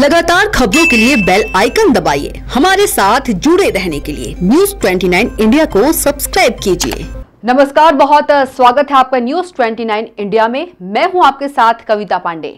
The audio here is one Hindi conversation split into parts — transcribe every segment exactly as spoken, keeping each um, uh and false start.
लगातार खबरों के लिए बेल आइकन दबाइए। हमारे साथ जुड़े रहने के लिए न्यूज़ उनतीस इंडिया को सब्सक्राइब कीजिए। नमस्कार, बहुत स्वागत है आपका न्यूज़ उनतीस इंडिया में। मैं हूं आपके साथ कविता पांडे।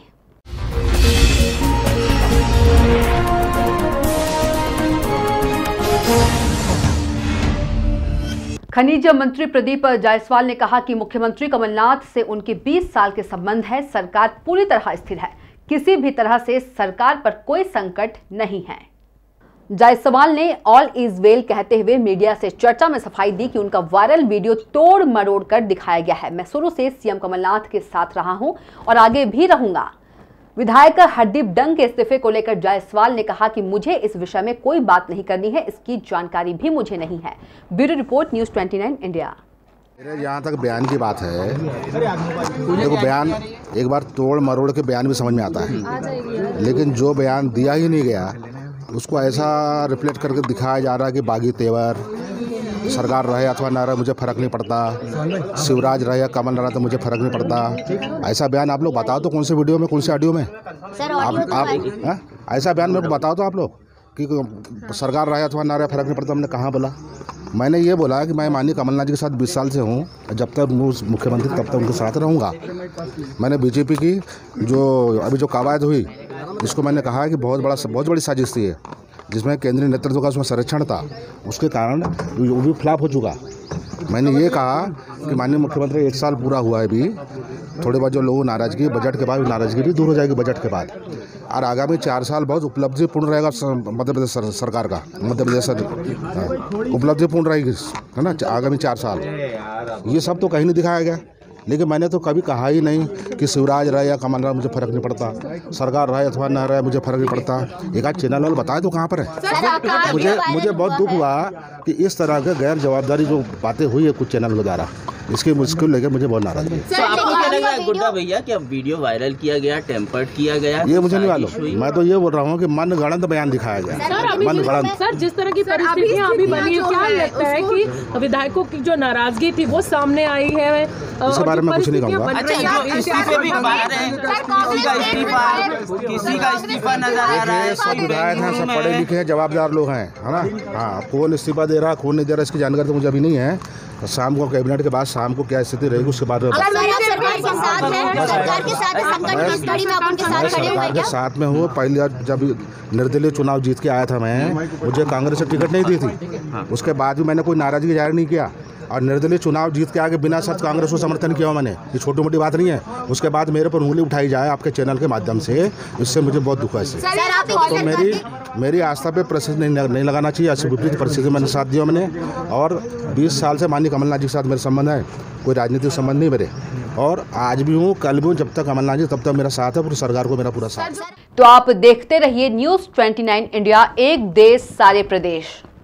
खनिज मंत्री प्रदीप जायसवाल ने कहा कि मुख्यमंत्री कमलनाथ से उनके बीस साल के संबंध है। सरकार पूरी तरह स्थिर है, किसी भी तरह से सरकार पर कोई संकट नहीं है। जायसवाल ने ऑल इज वेल कहते हुए मीडिया से चर्चा में सफाई दी कि उनका वायरल वीडियो तोड़ मरोड़ कर दिखाया गया है। मैं शुरू से सीएम कमलनाथ के साथ रहा हूं और आगे भी रहूंगा। विधायक हरदीप डंग के इस्तीफे को लेकर जायसवाल ने कहा कि मुझे इस विषय में कोई बात नहीं करनी है, इसकी जानकारी भी मुझे नहीं है। ब्यूरो रिपोर्ट, न्यूज़ उनतीस इंडिया। मेरे यहाँ तक बयान की बात है, देखो बयान एक बार तोड़ मरोड़ के बयान भी समझ में आता है, लेकिन जो बयान दिया ही नहीं गया उसको ऐसा रिफ्लेक्ट करके दिखाया जा रहा है कि बागी तेवर, सरकार रहे अथवा ना रहे मुझे फ़र्क नहीं पड़ता, शिवराज रहे या कमल रहे तो मुझे फ़र्क नहीं पड़ता। ऐसा बयान आप लोग बताओ तो कौन से वीडियो में, कौन से ऑडियो में आप आप हा? ऐसा बयान मेरे को बताओ तो आप लोग कि सरकार रहे अथवा ना रहे फ़र्क नहीं पड़ता। हमने कहाँ बोला? मैंने ये बोला कि मैं माननीय कमलनाथ जी के साथ बीस साल से हूँ, जब तक मुख्यमंत्री तब तक उनके साथ रहूँगा। मैंने बीजेपी की जो अभी जो कवायद हुई, इसको मैंने कहा कि बहुत बड़ा बहुत बड़ी साजिश थी, जिसमें केंद्रीय नेतृत्व का उसमें संरक्षण था, उसके कारण वो भी फ्लॉप हो चुका। मैंने ये कहा कि माननीय मुख्यमंत्री एक साल पूरा हुआ है, भी थोड़े बहुत जो लोगों नाराज़गी बजट के बाद नाराज़गी भी दूर हो जाएगी बजट के बाद, और आगामी चार साल बहुत उपलब्धिपूर्ण रहेगा मध्य प्रदेश सर, सरकार का मध्य प्रदेश उपलब्धिपूर्ण रहेगी, है ना, आगामी चार साल। ये सब तो कहीं नहीं दिखाया गया, लेकिन मैंने तो कभी कहा ही नहीं कि शिवराज रहे या कमल रहे मुझे फ़र्क नहीं पड़ता, सरकार रहे अथवा न रहे मुझे फ़र्क नहीं पड़ता। एक आध चैनल वाले बताए तो कहाँ पर है? मुझे मुझे बहुत दुख हुआ कि इस तरह के गैर जवाबदारी जो बातें हुई है कुछ चैनल के द्वारा, इसकी मुश्किल लेकर मुझे बहुत नाराज़ है। तो आपको क्या लग रहा है गुड्डा भैया कि अब वीडियो वायरल किया गया, टेम्पर्ड किया गया? ये मुझे नहीं मालूम, मैं तो ये बोल रहा हूँ कि मन गढ़ंत बयान दिखाया गया। मन गढ़ंत सर, जिस तरह की परिस्थितियाँ अभी बनी है, क्या लगता है कि विधायकों की जो नाराजगी थी वो सामने आई है? इसके बारे में कुछ नहीं कहूँगा। अच्छा, जो इस्तीफे भी बात है, किसी का इस्तीफा किसी का इस्तीफा नजर आ रहा है। सब विधायक हैं, सब पढ़े लिखे हैं, जवाबदार लोग हैं, है ना। हाँ, कौन इस्तीफा दे रहा कौन नहीं दे रहा इसकी जानकारी तो मुझे अभी नहीं है। तो शाम को कैबिनेट के बाद शाम को क्या स्थिति रहेगी उसके बाद सरकार के साथ में हूँ। पहले जब निर्दलीय चुनाव जीत के आया था मैं, मुझे कांग्रेस से टिकट नहीं दी थी, उसके बाद भी मैंने कोई नाराजगी जाहिर नहीं किया, और निर्दलीय चुनाव जीत के आगे बिना शर्त कांग्रेस को समर्थन किया मैंने। ये छोटी मोटी बात नहीं है। उसके बाद मेरे पर उंगली उठाई जाए आपके चैनल के माध्यम से, इससे मुझे बहुत दुख है। तो मेरी मेरी आस्था पे प्रश्न नहीं, नहीं लगाना चाहिए। ऐसी विपरीत परिस्थिति मैंने साथ दिया मैंने, और बीस साल से माननीय कमलनाथ जी के साथ मेरे संबंध है, कोई राजनीतिक संबंध नहीं मेरे, और आज भी हूँ, कल भी हूँ। जब तक कमलनाथ जी तब तक मेरा साथ है, पूरी सरकार को मेरा पूरा साथ। तो आप देखते रहिए न्यूज़ उनतीस इंडिया, एक देश सारे प्रदेश।